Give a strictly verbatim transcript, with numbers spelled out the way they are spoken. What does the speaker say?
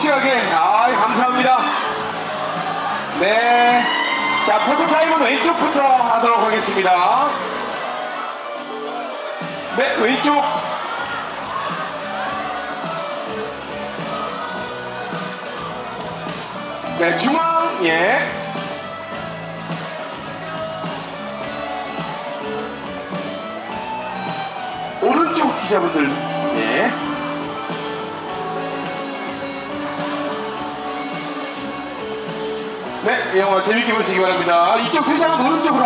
묵직하게. 아, 감사합니다. 네. 자, 포토타임은 왼쪽부터 하도록 하겠습니다. 네, 왼쪽. 네, 중앙. 예. 오른쪽 기자분들. 예. 네, 영화 재밌게 보시기 바랍니다. 이쪽 퇴장은 오른쪽으로